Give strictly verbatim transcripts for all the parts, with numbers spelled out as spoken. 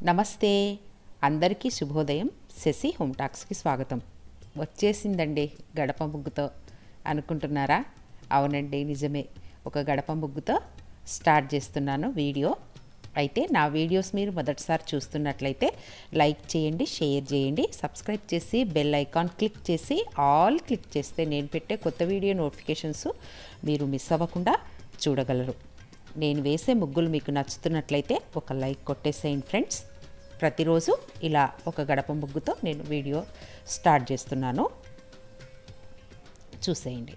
నమస్తే అందరికీ శుభోదయం. శశి హోమ్ టాక్స్కి స్వాగతం. వచ్చేసిందండి గడప ముగ్గుతో అనుకుంటున్నారా? అవునండి, నిజమే. ఒక గడప ముగ్గుతో స్టార్ట్ చేస్తున్నాను వీడియో. అయితే నా వీడియోస్ మీరు మొదటిసారి చూస్తున్నట్లయితే లైక్ చేయండి, షేర్ చేయండి, సబ్స్క్రైబ్ చేసి బెల్ ఐకాన్ క్లిక్ చేసి ఆల్ క్లిక్ చేస్తే నేను పెట్టే కొత్త వీడియో నోటిఫికేషన్స్ మీరు మిస్ అవ్వకుండా చూడగలరు. నేను వేసే ముగ్గులు మీకు నచ్చుతున్నట్లయితే ఒక లైక్ కొట్టేసేయండి ఫ్రెండ్స్. ప్రతిరోజు ఇలా ఒక గడప ముగ్గుతో నేను వీడియో స్టార్ట్ చేస్తున్నాను, చూసేయండి.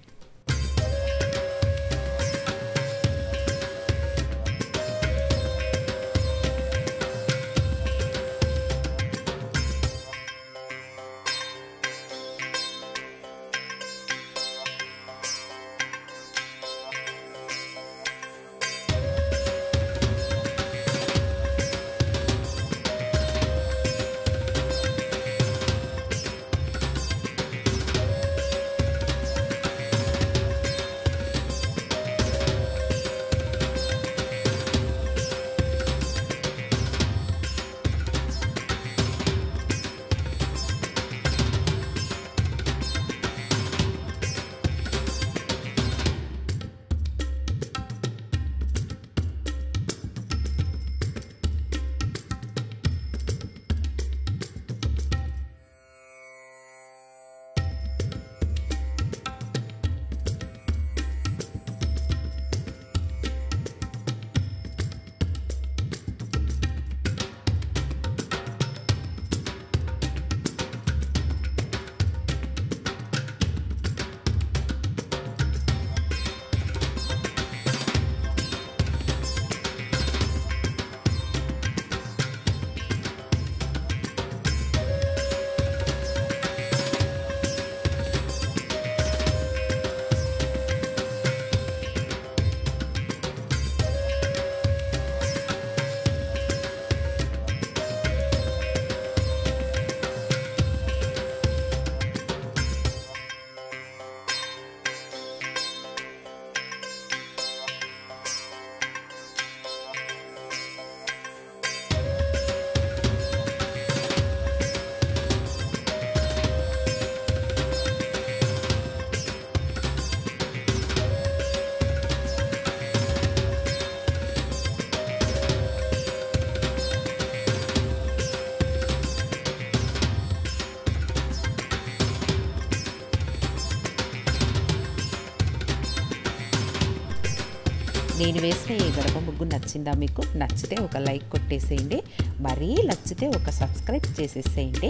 నేను వేసిన ఈ గడప ముగ్గు నచ్చిందా మీకు? నచ్చితే ఒక లైక్ కొట్టేసేయండి, మరీ నచ్చితే ఒక సబ్స్క్రైబ్ చేసేసేయండి.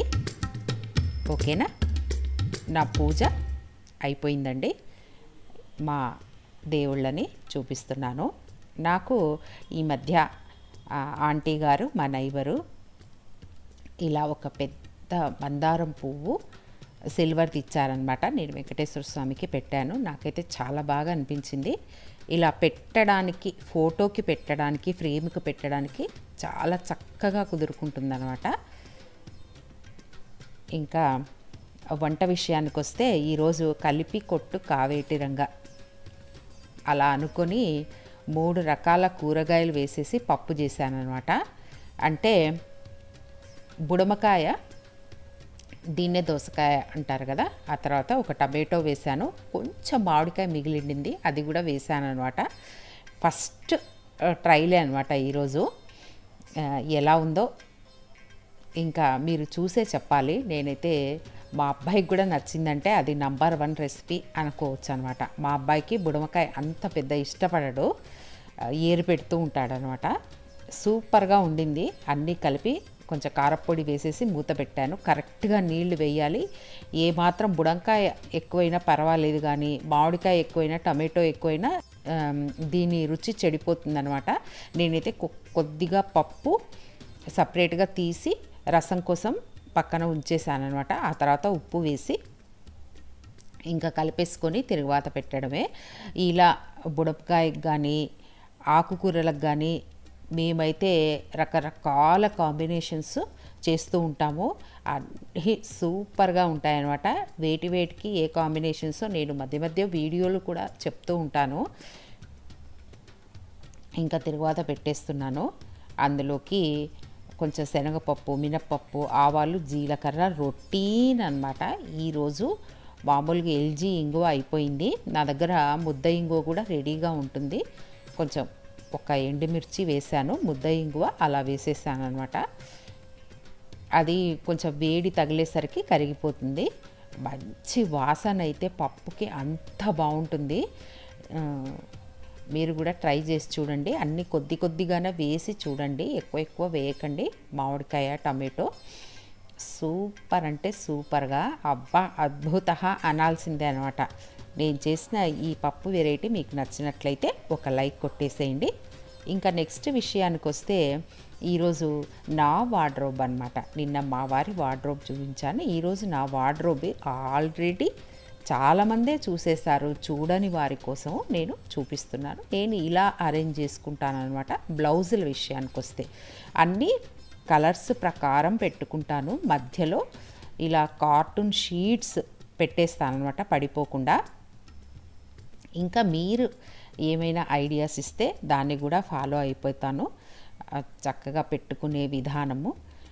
ఓకేనా? నా పూజ అయిపోయిందండి. మా దేవుళ్ళని చూపిస్తున్నాను. నాకు ఈ మధ్య ఆంటీ గారు, మా నైబరు, ఇలా ఒక పెద్ద మందారం పువ్వు సిల్వర్ది ఇచ్చారనమాట. నేను వెంకటేశ్వర స్వామికి పెట్టాను. నాకైతే చాలా బాగా అనిపించింది. ఇలా పెట్టడానికి, ఫోటోకి పెట్టడానికి, ఫ్రేమ్కి పెట్టడానికి చాలా చక్కగా కుదురుకుంటుందన్నమాట. ఇంకా వంట విషయానికి వస్తే ఈరోజు కలిపి కొట్టు కావేటి రంగ అలా అనుకొని మూడు రకాల కూరగాయలు వేసేసి పప్పు చేశానమాట. అంటే బుడమకాయ, దీన్నే దోసకాయ అంటారు కదా. ఆ తర్వాత ఒక టమాటో వేసాను, కొంచెం మామిడికాయ మిగిలిండింది, అది కూడా వేసాను అనమాట. ఫస్ట్ ట్రైలే అనమాట ఈరోజు. ఎలా ఉందో ఇంకా మీరు చూసే చెప్పాలి. నేనైతే మా అబ్బాయికి కూడా నచ్చిందంటే అది నంబర్ వన్ రెసిపీ అనుకోవచ్చు అనమాట. మా అబ్బాయికి బుడమకాయ అంత పెద్ద ఇష్టపడడు, ఏరు పెడుతూ ఉంటాడనమాట. సూపర్గా ఉండింది. అన్నీ కలిపి కొంచెం కారపొడి వేసేసి మూత పెట్టాను. కరెక్ట్గా నీళ్లు వేయాలి. ఏమాత్రం బుడంకాయ ఎక్కువైనా పర్వాలేదు, కానీ మామిడికాయ ఎక్కువైనా, టమాటో ఎక్కువైనా దీని రుచి చెడిపోతుందనమాట. నేనైతే కొద్దిగా పప్పు సపరేట్గా తీసి రసం కోసం పక్కన ఉంచేసానమాట. ఆ తర్వాత ఉప్పు వేసి ఇంకా కలిపేసుకొని తిరుగువాత పెట్టడమే. ఇలా బుడపకాయకు కానీ ఆకుకూరలకు కానీ మేమైతే రకరకాల కాంబినేషన్స్ చేస్తూ ఉంటాము. అన్నీ సూపర్గా ఉంటాయన్నమాట. వేటి వేటికి ఏ కాంబినేషన్స్ నేను మధ్య మధ్య వీడియోలు కూడా చెప్తూ ఉంటాను. ఇంకా తిరుగువాత పెట్టేస్తున్నాను. అందులోకి కొంచెం శనగపప్పు, మినప్పప్పు, ఆవాలు, జీలకర్ర రొటీన్ అనమాట. ఈరోజు మామూలుగా ఎల్జీ ఇంగువ అయిపోయింది. నా దగ్గర ముద్ద ఇంగువ కూడా రెడీగా ఉంటుంది. కొంచెం ఒక ఎండుమిర్చి వేసాను, ముద్ద ఇంగువ అలా వేసేసాను అనమాట. అది కొంచెం వేడి తగిలేసరికి కరిగిపోతుంది. మంచి వాసన అయితే పప్పుకి అంత బాగుంటుంది. మీరు కూడా ట్రై చేసి చూడండి. అన్నీ కొద్ది కొద్దిగానే వేసి చూడండి, ఎక్కువ ఎక్కువ వేయకండి. మామిడికాయ, టమాటో సూపర్ అంటే సూపర్గా, అబ్బా అద్భుత అనాల్సిందే అనమాట. నేను చేసిన ఈ పప్పు వెరైటీ మీకు నచ్చినట్లయితే ఒక లైక్ కొట్టేసేయండి. ఇంకా నెక్స్ట్ విషయానికి వస్తే, ఈరోజు నా వార్డ్రోబ్ అనమాట. నిన్న మా వారి వార్డ్రోబ్ చూపించాను. ఈరోజు నా వార్డ్రోబ్ ఆల్రెడీ చాలామందే చూసేశారు. చూడని వారి కోసం నేను చూపిస్తున్నాను. నేను ఇలా అరేంజ్ చేసుకుంటాను అనమాట. బ్లౌజుల విషయానికి వస్తే అన్నీ కలర్స్ ప్రకారం పెట్టుకుంటాను. మధ్యలో ఇలా కార్టూన్ షీట్స్ పెట్టేస్తాను అనమాట, పడిపోకుండా. ఇంకా మీరు ఏమైనా ఐడియాస్ ఇస్తే దాన్ని కూడా ఫాలో అయిపోతాను, చక్కగా పెట్టుకునే విధానము.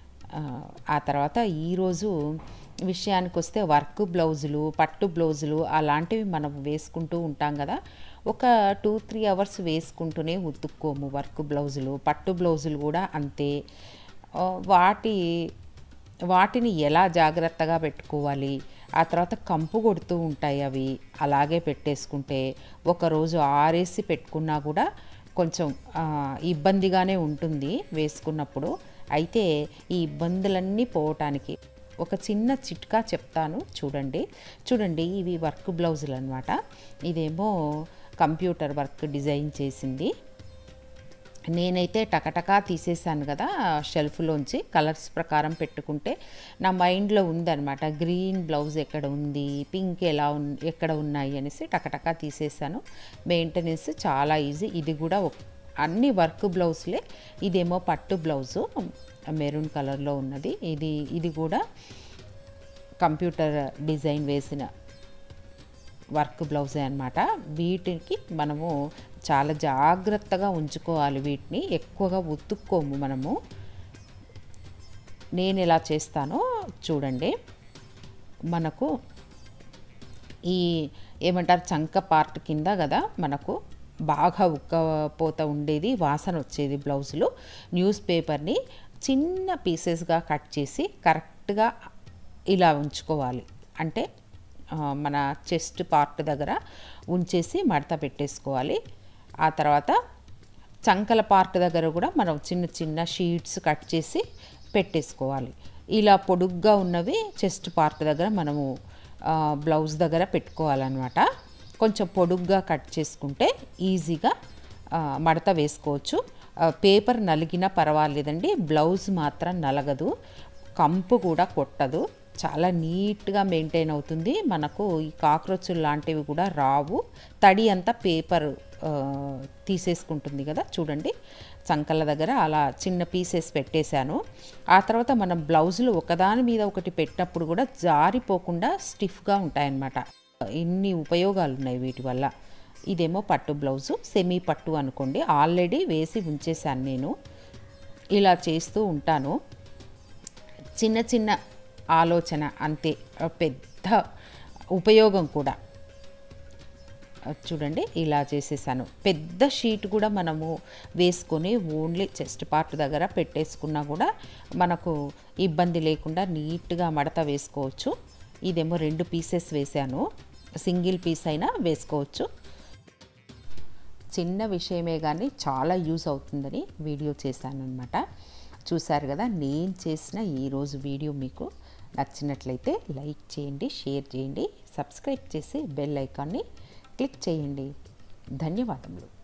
ఆ తర్వాత ఈరోజు విషయానికి వస్తే వర్క్ బ్లౌజులు, పట్టు బ్లౌజులు అలాంటివి మనం వేసుకుంటూ ఉంటాం కదా. ఒక టూ త్రీ అవర్స్ వేసుకుంటూనే ఉతుక్కోము వర్క్ బ్లౌజులు. పట్టు బ్లౌజులు కూడా అంతే. వాటి వాటిని ఎలా జాగ్రత్తగా పెట్టుకోవాలి, ఆ తర్వాత కంపు కొడుతూ ఉంటాయి అవి. అలాగే పెట్టేసుకుంటే ఒకరోజు ఆరేసి పెట్టుకున్నా కూడా కొంచెం ఇబ్బందిగానే ఉంటుంది వేసుకున్నప్పుడు. అయితే ఈ ఇబ్బందులన్నీ పోవటానికి ఒక చిన్న చిట్కా చెప్తాను, చూడండి. చూడండి ఇవి వర్క్ బ్లౌజులు అనమాట. ఇదేమో కంప్యూటర్ వర్క్ డిజైన్ చేసింది. నేనైతే టకటకా తీసేసాను కదా షెల్ఫ్లోంచి. కలర్స్ ప్రకారం పెట్టుకుంటే నా మైండ్లో ఉందన్నమాట, గ్రీన్ బ్లౌజ్ ఎక్కడ ఉంది, పింక్ ఎలా ఉన్ ఎక్కడ ఉన్నాయి అనేసి టకటకా తీసేసాను. మెయింటెనెన్స్ చాలా ఈజీ. ఇది కూడా అన్ని వర్క్ బ్లౌజ్లే. ఇదేమో పట్టు బ్లౌజు మెరూన్ కలర్లో ఉన్నది. ఇది ఇది కూడా కంప్యూటర్ డిజైన్ వేసిన వర్క్ బ్లౌజే అనమాట. వీటికి మనము చాలా జాగ్రత్తగా ఉంచుకోవాలి. వీటిని ఎక్కువగా ఉతుక్కోము మనము. నేను ఎలా చేస్తానో చూడండి. మనకు ఈ ఏమంటారు చంక పార్ట్ కింద కదా మనకు బాగా ఉక్కపోత ఉండేది, వాసన వచ్చేది బ్లౌజులు. న్యూస్ పేపర్ని చిన్న పీసెస్గా కట్ చేసి కరెక్ట్గా ఇలా ఉంచుకోవాలి. అంటే మన చెస్ట్ పార్ట్ దగ్గర ఉంచేసి మడత పెట్టేసుకోవాలి. ఆ తర్వాత చంకల పార్ట్ దగ్గర కూడా మనం చిన్న చిన్న షీట్స్ కట్ చేసి పెట్టేసుకోవాలి. ఇలా పొడుగ్గా ఉన్నవి చెస్ట్ పార్ట్ దగ్గర మనము బ్లౌజ్ దగ్గర పెట్టుకోవాలన్నమాట. కొంచెం పొడుగ్గా కట్ చేసుకుంటే ఈజీగా మడత వేసుకోవచ్చు. పేపర్ నలిగినా పర్వాలేదండి, బ్లౌజ్ మాత్రం నలగదు, కంపు కూడా కొట్టదు, చాలా నీట్గా మెయింటైన్ అవుతుంది. మనకు ఈ కాక్రోచులు లాంటివి కూడా రావు. తడి అంతా పేపర్ తీసేసుకుంటుంది కదా. చూడండి చంకల దగ్గర అలా చిన్న పీసెస్ పెట్టేశాను. ఆ తర్వాత మనం బ్లౌజులు ఒకదాని మీద ఒకటి పెట్టినప్పుడు కూడా జారిపోకుండా స్టిఫ్గా ఉంటాయన్నమాట. ఇన్ని ఉపయోగాలు ఉన్నాయి వీటి వల్ల. ఇదేమో పట్టు బ్లౌజు, సెమీ పట్టు అనుకోండి. ఆల్రెడీ వేసి ఉంచేశాను నేను. ఇలా చేస్తూ ఉంటాను. చిన్న చిన్న ఆలోచన అంతే, పెద్ద ఉపయోగం కూడా. చూడండి ఇలా చేసేసాను. పెద్ద షీట్ కూడా మనము వేసుకొని ఓన్లీ చెస్ట్ పార్ట్ దగ్గర పెట్టేసుకున్నా కూడా మనకు ఇబ్బంది లేకుండా నీట్గా మడత వేసుకోవచ్చు. ఇదేమో రెండు పీసెస్ వేసాను, సింగిల్ పీస్ అయినా వేసుకోవచ్చు. చిన్న విషయమే కానీ చాలా యూస్ అవుతుందని వీడియో చేశాను అనమాట. చూసారు కదా. నేను చేసిన ఈరోజు వీడియో మీకు నచ్చినట్లయితే లైక్ చేయండి, షేర్ చేయండి, సబ్స్క్రైబ్ చేసి బెల్ ఐకాన్ని క్లిక్ చేయండి. ధన్యవాదములు.